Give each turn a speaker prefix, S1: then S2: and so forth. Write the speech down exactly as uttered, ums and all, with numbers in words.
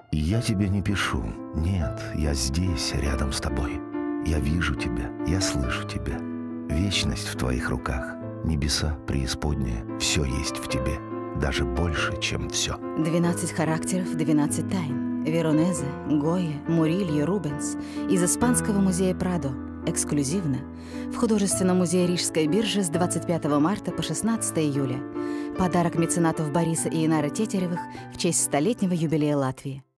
S1: Я тебе не пишу. Нет, я здесь, рядом с тобой. Я вижу тебя, я слышу тебя. Вечность в твоих руках. Небеса, преисподняя, все есть в тебе. Даже больше, чем все.
S2: двенадцать характеров, двенадцать тайн. Веронезе, Гойя, Мурильо, Рубенс. Из Испанского музея Прадо. Эксклюзивно. В Художественном музее Рижской биржи с двадцать пятого марта по шестнадцатое июля. Подарок меценатов Бориса и Инары Тетеревых в честь столетнего юбилея Латвии.